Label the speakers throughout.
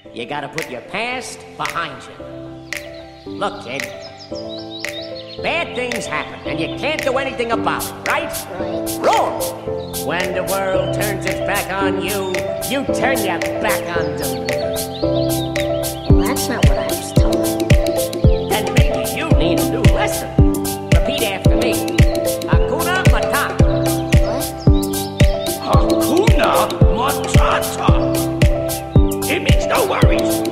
Speaker 1: You gotta put your past behind you. Look, kid. Bad things happen, and you can't do anything about it, right?
Speaker 2: Right.
Speaker 1: Wrong! When the world turns its back on you, you turn your back on them.
Speaker 2: Well, that's not what I was told.
Speaker 1: Then maybe you need a new lesson. Repeat after me. Hakuna Matata.
Speaker 2: What?
Speaker 3: Hakuna Matata. It means no worries.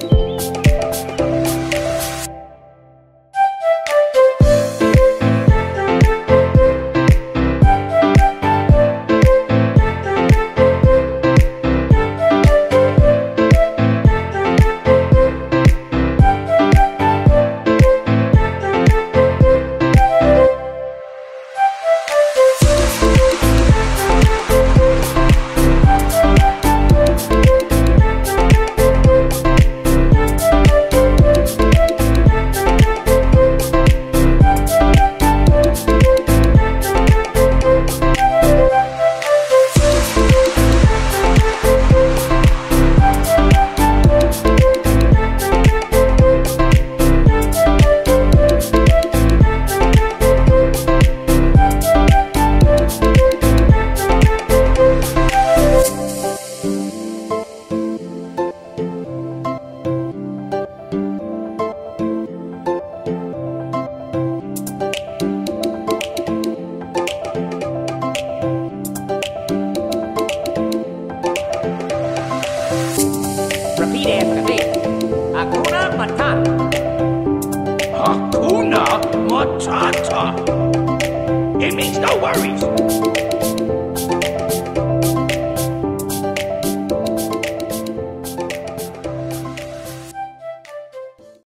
Speaker 1: Repeat after me. Hakuna Matata.
Speaker 3: Hakuna Matata. It means no worries.